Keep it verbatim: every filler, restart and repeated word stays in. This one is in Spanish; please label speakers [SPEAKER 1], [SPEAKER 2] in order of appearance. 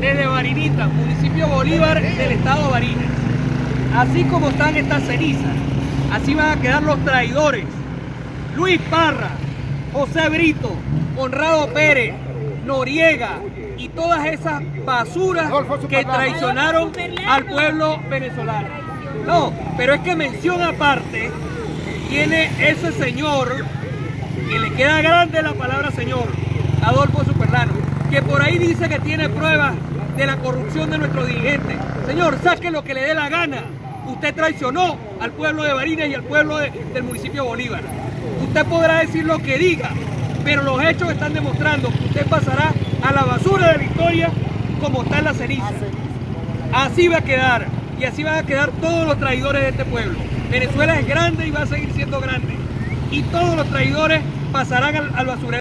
[SPEAKER 1] desde Barinita, municipio Bolívar del estado de Barinas. Así como están estas cenizas, así van a quedar los traidores. Luis Parra, José Brito, Conrado Pérez, Noriega y todas esas basuras que traicionaron al pueblo venezolano. No, pero es que mención aparte tiene ese señor, que le queda grande la palabra señor, Adolfo Superlano, que por ahí dice que tiene pruebas de la corrupción de nuestros dirigentes. Señor, saque lo que le dé la gana. Usted traicionó al pueblo de Barinas y al pueblo de, del municipio de Bolívar. Usted podrá decir lo que diga, pero los hechos están demostrando que usted pasará a la basura de la historia como está en la ceniza. Así va a quedar, y así van a quedar todos los traidores de este pueblo. Venezuela es grande y va a seguir siendo grande, y todos los traidores pasarán al, al basurero.